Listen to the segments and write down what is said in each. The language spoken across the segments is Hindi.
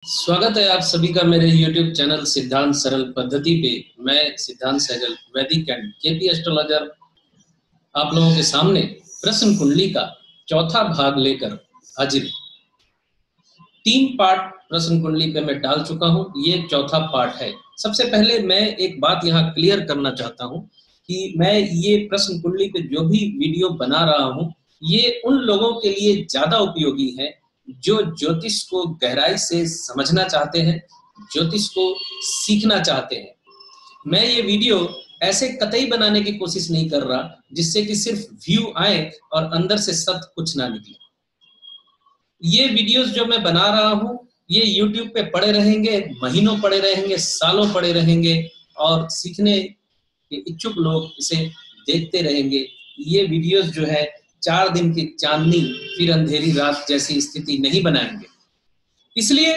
स्वागत है आप सभी का मेरे YouTube चैनल सिद्धांत सरल पद्धति पे। मैं सिद्धांत सहगल, वैदिक एंड केपी एस्ट्रोलॉजर, आप लोगों के सामने प्रश्न कुंडली का चौथा भाग लेकर हाजिर हूं। 3 पार्ट प्रश्न कुंडली पे मैं डाल चुका हूं, ये चौथा पार्ट है। सबसे पहले मैं एक बात यहाँ क्लियर करना चाहता हूं कि मैं ये प्रश्न कुंडली पे जो भी वीडियो बना रहा हूं, ये उन लोगों के लिए ज्यादा उपयोगी है जो ज्योतिष को गहराई से समझना चाहते हैं, ज्योतिष को सीखना चाहते हैं। मैं ये वीडियो ऐसे कतई बनाने की कोशिश नहीं कर रहा जिससे कि सिर्फ व्यू आए और अंदर से सत्य कुछ ना निकले। ये वीडियोस जो मैं बना रहा हूं, ये YouTube पे पड़े रहेंगे, महीनों पड़े रहेंगे, सालों पड़े रहेंगे और सीखने के इच्छुक लोग इसे देखते रहेंगे। ये वीडियोस जो है 4 दिन की चांदनी फिर अंधेरी रात जैसी स्थिति नहीं बनाएंगे। इसलिए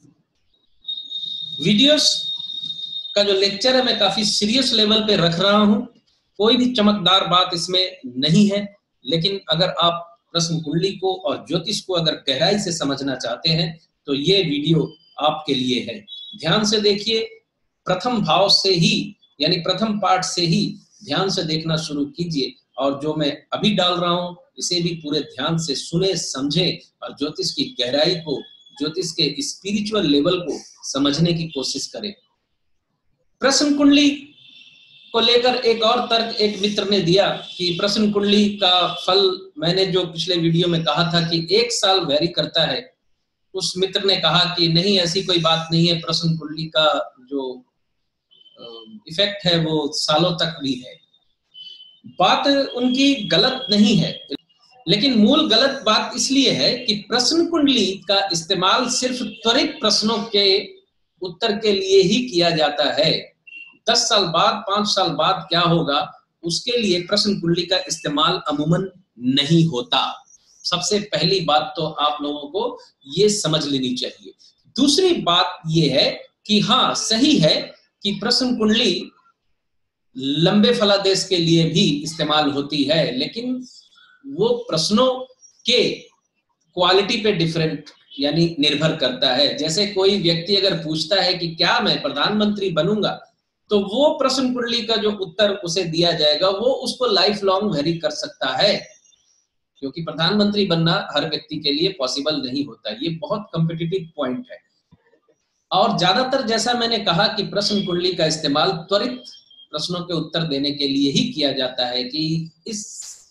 वीडियोस का जो लेक्चर है मैं काफी सीरियस लेवल पे रख रहा हूं। कोई भी चमकदार बात इसमें नहीं है, लेकिन अगर आप प्रश्न कुंडली को और ज्योतिष को अगर गहराई से समझना चाहते हैं तो ये वीडियो आपके लिए है। ध्यान से देखिए, प्रथम भाव से ही यानी प्रथम पार्ट से ही ध्यान से देखना शुरू कीजिए और जो मैं अभी डाल रहा हूं इसे भी पूरे ध्यान से सुने, समझे और ज्योतिष की गहराई को, ज्योतिष के स्पिरिचुअल लेवल को समझने की कोशिश करें। प्रश्न कुंडली को लेकर एक और तर्क एक मित्र ने दिया कि प्रश्न कुंडली का फल, मैंने जो पिछले वीडियो में कहा था कि 1 साल वैरी करता है, उस मित्र ने कहा कि नहीं, ऐसी कोई बात नहीं है, प्रश्न कुंडली का जो इफेक्ट है वो सालों तक भी है। बात उनकी गलत नहीं है, लेकिन मूल गलत बात इसलिए है कि प्रश्न कुंडली का इस्तेमाल सिर्फ त्वरित प्रश्नों के उत्तर के लिए ही किया जाता है। 10 साल बाद, 5 साल बाद क्या होगा, उसके लिए प्रश्न कुंडली का इस्तेमाल अमूमन नहीं होता। सबसे पहली बात तो आप लोगों को ये समझ लेनी चाहिए। दूसरी बात ये है कि हाँ, सही है कि प्रश्न कुंडली लंबे फलादेश के लिए भी इस्तेमाल होती है, लेकिन वो प्रश्नों के क्वालिटी पे डिफरेंट यानी निर्भर करता है। जैसे कोई व्यक्ति अगर पूछता है कि क्या मैं प्रधानमंत्री बनूंगा, तो वो प्रश्न कुंडली का जो उत्तर उसे दिया जाएगा वो उसको लाइफ लॉन्ग वेरी कर सकता है, क्योंकि प्रधानमंत्री बनना हर व्यक्ति के लिए पॉसिबल नहीं होता। ये बहुत कॉम्पिटिटिव पॉइंट है। और ज्यादातर, जैसा मैंने कहा कि प्रश्न कुंडली का इस्तेमाल त्वरित प्रश्नों के उत्तर देने के लिए ही किया जाता है कि इस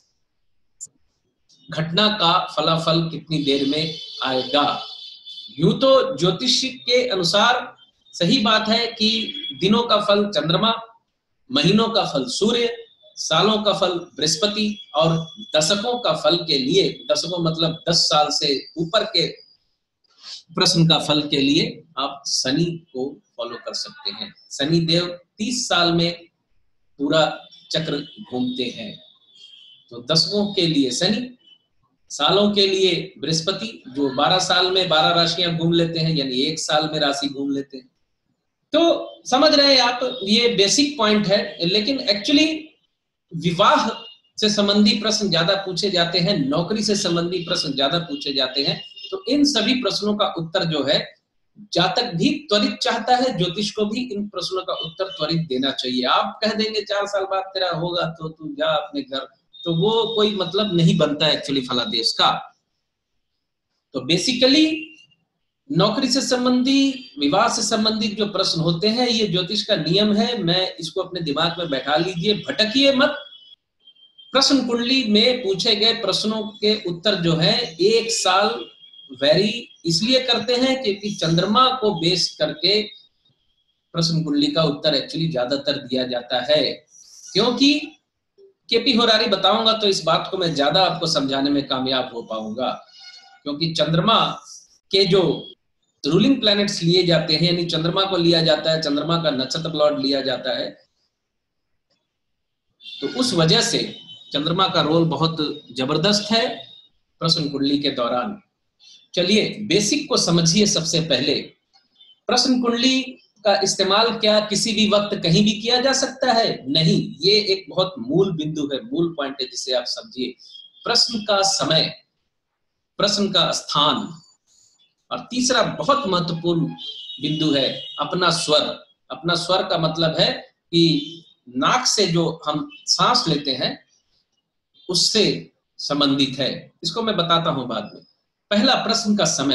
घटना का फलाफल कितनी देर में आएगा। यूं तो ज्योतिष के अनुसार सही बात है कि दिनों का फल चंद्रमा, महीनों का फल सूर्य, सालों का फल बृहस्पति और दशकों का फल के लिए, दशकों मतलब 10 साल से ऊपर के प्रश्न का फल के लिए आप शनि को फॉलो कर सकते हैं। शनि देव 30 साल में पूरा चक्र घूमते हैं, तो दशकों के लिए शनि, सालों के लिए बृहस्पति जो 12 साल में 12 राशियां घूम लेते हैं, यानी 1 साल में राशि घूम लेते हैं। तो समझ रहे हैं आप, ये बेसिक पॉइंट है। लेकिन एक्चुअली विवाह से संबंधी प्रश्न ज्यादा पूछे जाते हैं, नौकरी से संबंधी प्रश्न ज्यादा पूछे जाते हैं। तो इन सभी प्रश्नों का उत्तर जो है, जातक भी त्वरित चाहता है, ज्योतिष को भी इन प्रश्नों का उत्तर त्वरित देना चाहिए। आप कह देंगे 4 साल बाद तेरा होगा तो तू जा अपने घर, तो वो कोई मतलब नहीं बनता है एक्चुअली फलादेश का। तो बेसिकली नौकरी से संबंधी, विवाह से संबंधित जो प्रश्न होते हैं, ये ज्योतिष का नियम है। मैं इसको अपने दिमाग में बैठा लीजिए, भटकिए मत। प्रश्न कुंडली में पूछे गए प्रश्नों के उत्तर जो है 1 साल वैरी इसलिए करते हैं क्योंकि चंद्रमा को बेस करके प्रश्न कुंडली का उत्तर एक्चुअली ज्यादातर दिया जाता है। क्योंकि केपी होरारी बताऊंगा तो इस बात को मैं ज्यादा आपको समझाने में कामयाब हो पाऊंगा, क्योंकि चंद्रमा के जो रूलिंग प्लैनेट्स लिए जाते हैं, यानी चंद्रमा को लिया जाता है, चंद्रमा का नक्षत्र लॉर्ड लिया जाता है, तो उस वजह से चंद्रमा का रोल बहुत जबरदस्त है प्रश्न कुंडली के दौरान। चलिए बेसिक को समझिए। सबसे पहले, प्रश्न कुंडली का इस्तेमाल क्या किसी भी वक्त कहीं भी किया जा सकता है? नहीं, ये एक बहुत मूल बिंदु है, मूल पॉइंट है, जिसे आप समझिए। प्रश्न का समय, प्रश्न का स्थान और तीसरा बहुत महत्वपूर्ण बिंदु है अपना स्वर। अपना स्वर का मतलब है कि नाक से जो हम सांस लेते हैं उससे संबंधित है। इसको मैं बताता हूं बाद में। पहला, प्रश्न का समय।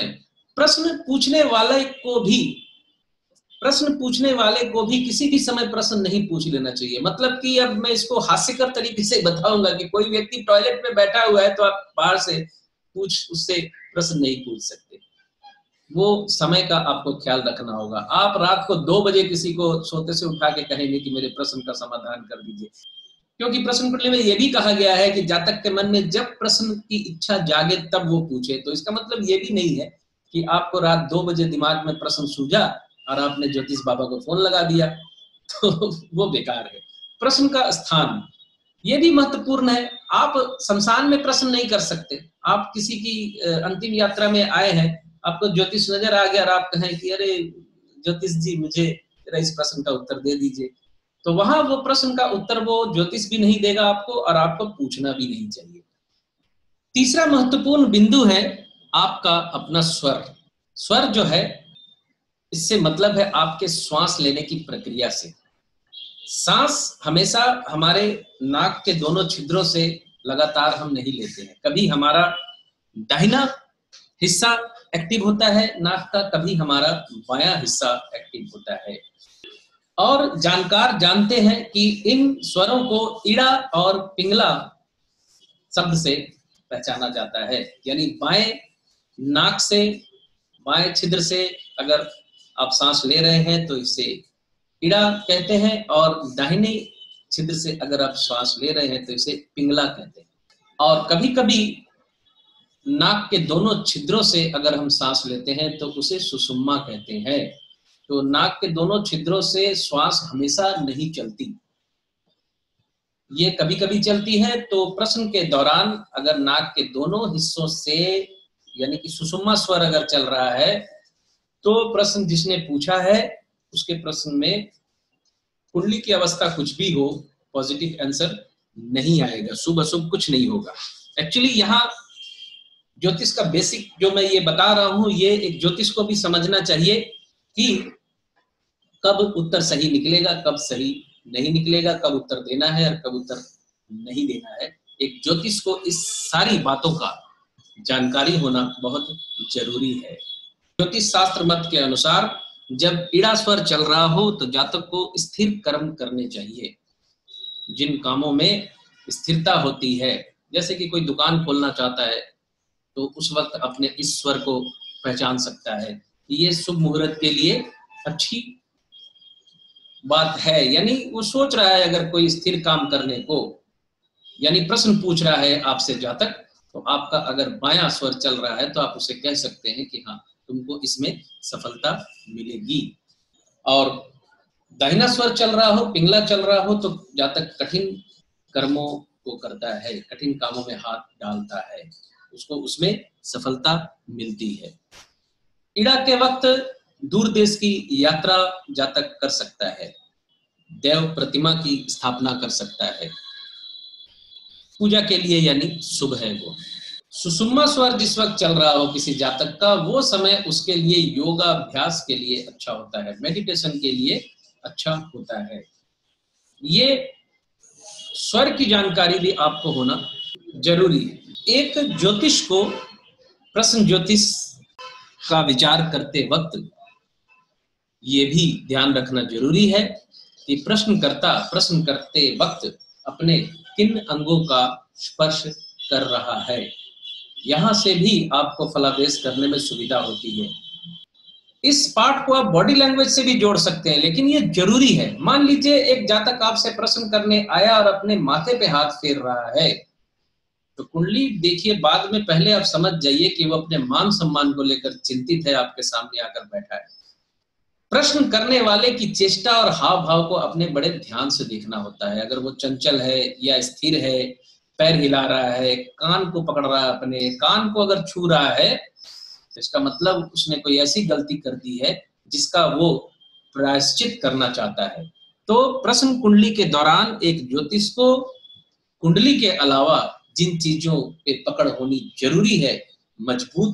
प्रश्न पूछने वाले को भी किसी भी समय प्रश्न नहीं पूछ लेना चाहिए। मतलब कि अब मैं इसको हास्यकर तरीके से बताऊंगा कि कोई व्यक्ति टॉयलेट में बैठा हुआ है तो आप बाहर से उससे प्रश्न नहीं पूछ सकते। वो समय का आपको ख्याल रखना होगा। आप रात को 2 बजे किसी को सोते से उठा के कहेंगे कि मेरे प्रश्न का समाधान कर दीजिए, क्योंकि प्रश्न कुंडली में यह भी कहा गया है कि जातक के मन में जब प्रश्न की इच्छा जागे तब वो पूछे। तो इसका मतलब ये भी नहीं है कि आपको रात 2 बजे दिमाग में प्रश्न सूझा और आपने ज्योतिष बाबा को फोन लगा दिया, तो वो बेकार है। प्रश्न का स्थान ये भी महत्वपूर्ण है। आप शमशान में प्रश्न नहीं कर सकते। आप किसी की अंतिम यात्रा में आए हैं, आपको ज्योतिष नजर आ गया और आप कहें कि अरे ज्योतिष जी मुझे इस प्रश्न का उत्तर दे दीजिए, तो वहां वो प्रश्न का उत्तर वो ज्योतिष भी नहीं देगा आपको और आपको पूछना भी नहीं चाहिए। तीसरा महत्वपूर्ण बिंदु है आपका अपना स्वर। स्वर जो है, इससे मतलब है आपके श्वास लेने की प्रक्रिया से। सांस हमेशा हमारे नाक के दोनों छिद्रों से लगातार हम नहीं लेते हैं। कभी हमारा दाहिना हिस्सा एक्टिव होता है नाक का, कभी हमारा बायां हिस्सा एक्टिव होता है। और जानकार जानते हैं कि इन स्वरों को इड़ा और पिंगला शब्द से पहचाना जाता है। यानी बाएं नाक से, बाएं छिद्र से अगर आप सांस ले रहे हैं तो इसे इड़ा कहते हैं, और दाहिने छिद्र से अगर आप श्वास ले रहे हैं तो इसे पिंगला कहते हैं। और कभी कभी नाक के दोनों छिद्रों से अगर हम सांस लेते हैं तो उसे सुषुम्ना कहते हैं। तो नाक के दोनों छिद्रों से श्वास हमेशा नहीं चलती, ये कभी कभी चलती है। तो प्रश्न के दौरान अगर नाक के दोनों हिस्सों से यानी कि सुषुम्ना स्वर अगर चल रहा है तो प्रश्न जिसने पूछा है उसके प्रश्न में कुंडली की अवस्था कुछ भी हो, पॉजिटिव आंसर नहीं आएगा, शुभ अशुभ कुछ नहीं होगा। एक्चुअली यहाँ ज्योतिष का बेसिक जो मैं ये बता रहा हूं, ये एक ज्योतिष को भी समझना चाहिए कि कब उत्तर सही निकलेगा, कब सही नहीं निकलेगा, कब उत्तर देना है और कब उत्तर नहीं देना है। एक ज्योतिष को इस सारी बातों का जानकारी होना बहुत जरूरी है। ज्योतिष शास्त्र मत के अनुसार जब इड़ा स्वर चल रहा हो तो जातक को स्थिर कर्म करने चाहिए। जिन कामों में स्थिरता होती है, जैसे कि कोई दुकान खोलना चाहता है तो उस वक्त अपने इस स्वर को पहचान सकता है कि ये शुभ मुहूर्त के लिए अच्छी बात है। यानी वो सोच रहा है अगर कोई स्थिर काम करने को, यानी प्रश्न पूछ रहा है आपसे जातक, तो आपका अगर बायां स्वर चल रहा है तो आप उसे कह सकते हैं कि हाँ तुमको इसमें सफलता मिलेगी। और दाहिना स्वर चल रहा हो, पिंगला चल रहा हो, तो जातक कठिन कर्मों को करता है, कठिन कामों में हाथ डालता है, उसको उसमें सफलता मिलती है। इड़ा के वक्त दूर देश की यात्रा जातक कर सकता है, देव प्रतिमा की स्थापना कर सकता है पूजा के लिए, यानी शुभ है वो। सुषुम्ना स्वर जिस वक्त चल रहा हो किसी जातक का, वो समय उसके लिए योगाभ्यास के लिए अच्छा होता है, मेडिटेशन के लिए अच्छा होता है। ये स्वर की जानकारी भी आपको होना जरूरी है। एक ज्योतिष को प्रश्न ज्योतिष का विचार करते वक्त ये भी ध्यान रखना जरूरी है कि प्रश्नकर्ता प्रश्न करते वक्त अपने किन अंगों का स्पर्श कर रहा है। यहां से भी आपको फलादेश करने में सुविधा होती है। इस पार्ट को आप बॉडी लैंग्वेज से भी जोड़ सकते हैं, लेकिन ये जरूरी है। मान लीजिए एक जातक आपसे प्रश्न करने आया और अपने माथे पे हाथ फेर रहा है, तो कुंडली देखिए बाद में, पहले आप समझ जाइए कि वो अपने मान सम्मान को लेकर चिंतित है, आपके सामने आकर बैठा है। प्रश्न करने वाले की चेष्टा और हाव भाव को अपने बड़े ध्यान से देखना होता है। अगर वो चंचल है या स्थिर है, पैर हिला रहा है, कान को पकड़ रहा है, अपने कान को अगर छू रहा है, तो इसका मतलब उसने कोई ऐसी गलती कर दी है जिसका वो प्रायश्चित करना चाहता है। तो प्रश्न कुंडली के दौरान एक ज्योतिष को कुंडली के अलावा जिन चीजों पे पकड़ होनी जरूरी है, मजबूत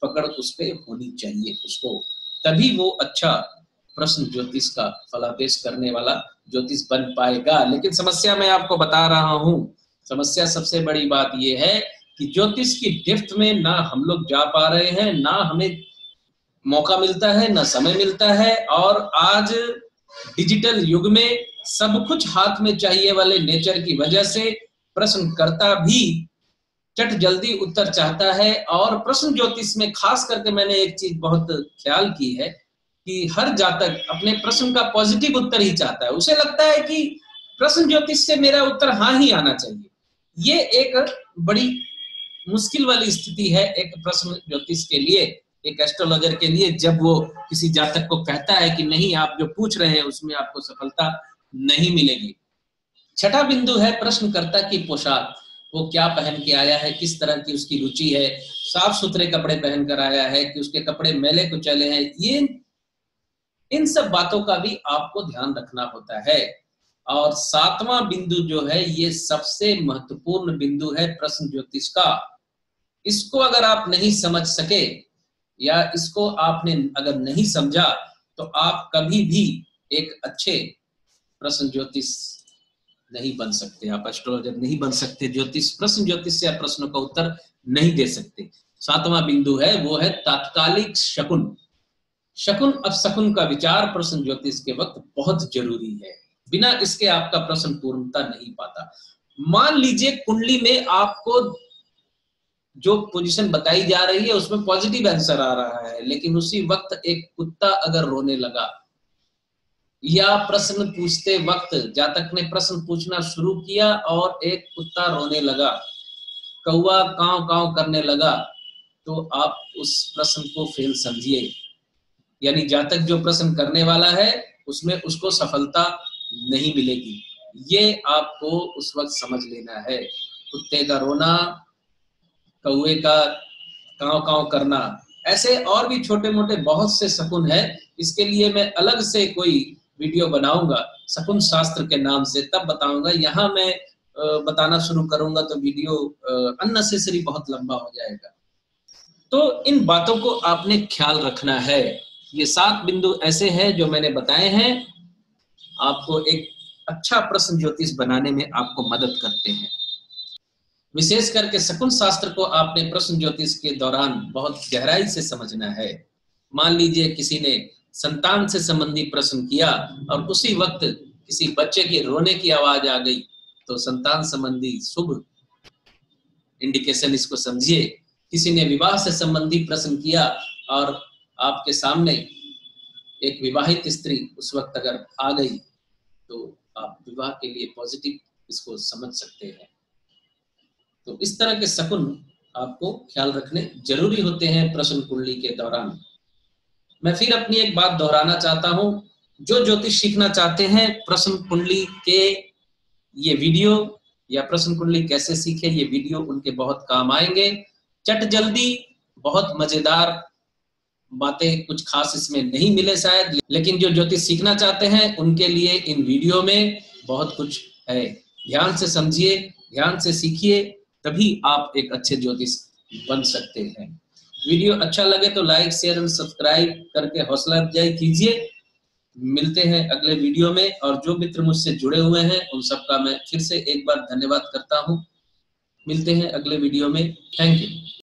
पकड़ उस पे होनी चाहिए उसको, तभी वो अच्छा प्रश्न ज्योतिष का फलादेश करने वाला ज्योतिष बन पाएगा। लेकिन समस्या मैं आपको बता रहा हूं, समस्या सबसे बड़ी बात ये है कि ज्योतिष की डेप्थ में ना हम लोग जा पा रहे हैं, ना हमें मौका मिलता है, ना समय मिलता है। और आज डिजिटल युग में सब कुछ हाथ में चाहिए वाले नेचर की वजह से प्रश्नकर्ता भी चट जल्दी उत्तर चाहता है। और प्रश्न ज्योतिष में खास करके मैंने एक चीज बहुत ख्याल की है कि हर जातक अपने प्रश्न का पॉजिटिव उत्तर ही चाहता है। उसे लगता है कि प्रश्न ज्योतिष से मेरा उत्तर हाँ ही आना चाहिए। ये एक बड़ी मुश्किल वाली स्थिति है एक प्रश्न ज्योतिष के लिए, एक एस्ट्रोलॉजर के लिए, जब वो किसी जातक को कहता है कि नहीं, आप जो पूछ रहे हैं उसमें आपको सफलता नहीं मिलेगी। छठा बिंदु है प्रश्नकर्ता की पोशाक। वो क्या पहन के आया है, किस तरह की उसकी रुचि है, साफ सुथरे कपड़े पहन कर आया है कि उसके कपड़े मैले कुचले हैं, ये इन सब बातों का भी आपको ध्यान रखना होता है। और सातवां बिंदु जो है ये सबसे महत्वपूर्ण बिंदु है प्रश्न ज्योतिष का। इसको अगर आप नहीं समझ सके या इसको आपने अगर नहीं समझा तो आप कभी भी एक अच्छे प्रश्न ज्योतिष नहीं बन सकते, आप एस्ट्रोलॉजर नहीं बन सकते, ज्योतिष प्रश्न ज्योतिष से आप प्रश्नों का उत्तर नहीं दे सकते। सातवां बिंदु है वो है तात्कालिक शकुन। शकुन अपशकुन का विचार प्रश्न ज्योतिष के वक्त बहुत जरूरी है, बिना इसके आपका प्रश्न पूर्णता नहीं पाता। मान लीजिए कुंडली में आपको जो पोजीशन बताई जा रही है उसमें पॉजिटिव आंसर आ रहा है, लेकिन उसी वक्त एक कुत्ता अगर रोने लगा या प्रश्न पूछते वक्त जातक ने प्रश्न पूछना शुरू किया और एक कुत्ता रोने लगा, कौवा कांव कांव करने लगा, तो आप उस प्रश्न को फेल समझिए। यानी जातक जो प्रश्न करने वाला है उसमें उसको सफलता नहीं मिलेगी, ये आपको उस वक्त समझ लेना है। कुत्ते का रोना, कौवे का कांव कांव करना, ऐसे और भी छोटे मोटे बहुत से शकुन है। इसके लिए मैं अलग से कोई वीडियो बनाऊंगा शकुन शास्त्र के नाम से, तब बताऊंगा। यहाँ मैं बताना शुरू करूंगा तो वीडियो अननेसेसरी बहुत लंबा हो जाएगा। तो इन बातों को आपने ख्याल रखना है। ये 7 बिंदु ऐसे हैं जो मैंने बताए हैं, आपको एक अच्छा प्रश्न ज्योतिष बनाने में आपको मदद करते हैं। विशेष करके शकुन शास्त्र को आपने प्रश्न ज्योतिष के दौरान बहुत गहराई से समझना है। मान लीजिए किसी ने संतान से संबंधी प्रश्न किया और उसी वक्त किसी बच्चे के रोने की आवाज आ गई, तो संतान संबंधी शुभ इंडिकेशन इसको समझिए। किसी ने विवाह से संबंधी प्रश्न किया और आपके सामने एक विवाहित स्त्री उस वक्त अगर आ गई तो आप विवाह के लिए पॉजिटिव इसको समझ सकते हैं। तो इस तरह के शकुन आपको ख्याल रखने जरूरी होते हैं प्रश्न कुंडली के दौरान। मैं फिर अपनी एक बात दोहराना चाहता हूं, जो ज्योतिष सीखना चाहते हैं प्रश्न कुंडली के ये वीडियो या प्रश्न कुंडली कैसे सीखे, ये वीडियो उनके बहुत काम आएंगे। चट जल्दी बहुत मजेदार बातें कुछ खास इसमें नहीं मिले शायद, लेकिन जो ज्योतिष सीखना चाहते हैं उनके लिए इन वीडियो में बहुत कुछ है। ध्यान से समझिए, ध्यान से सीखिए, तभी आप एक अच्छे ज्योतिष बन सकते हैं। वीडियो अच्छा लगे तो लाइक शेयर एंड सब्सक्राइब करके हौसला अफजाई कीजिए। मिलते हैं अगले वीडियो में, और जो मित्र मुझसे जुड़े हुए हैं उन सबका मैं फिर से एक बार धन्यवाद करता हूं। मिलते हैं अगले वीडियो में। Thank you.